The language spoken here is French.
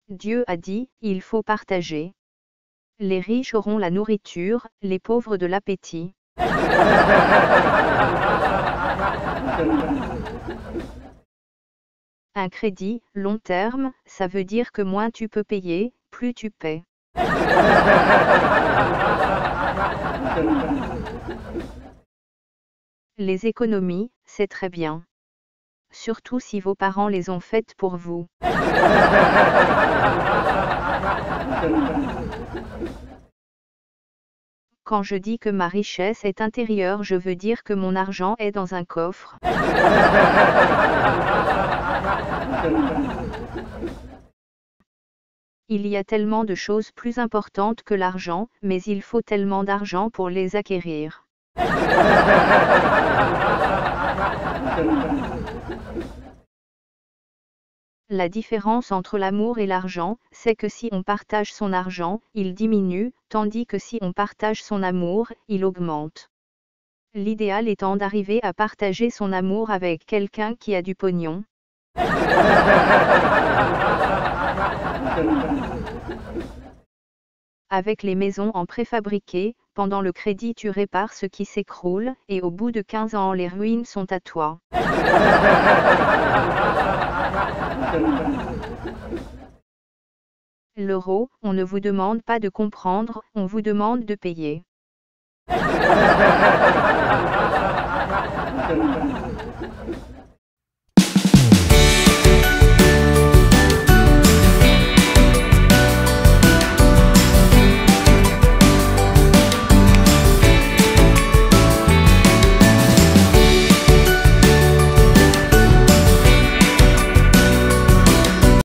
Dieu a dit, il faut partager. Les riches auront la nourriture, les pauvres de l'appétit. Un crédit, long terme, ça veut dire que moins tu peux payer, plus tu paies. Les économies, c'est très bien. Surtout si vos parents les ont faites pour vous. Quand je dis que ma richesse est intérieure, je veux dire que mon argent est dans un coffre. Il y a tellement de choses plus importantes que l'argent, mais il faut tellement d'argent pour les acquérir. La différence entre l'amour et l'argent, c'est que si on partage son argent, il diminue, tandis que si on partage son amour, il augmente. L'idéal étant d'arriver à partager son amour avec quelqu'un qui a du pognon. Avec les maisons en préfabriqué, pendant le crédit tu répares ce qui s'écroule, et au bout de 15 ans les ruines sont à toi. L'euro, on ne vous demande pas de comprendre, on vous demande de payer.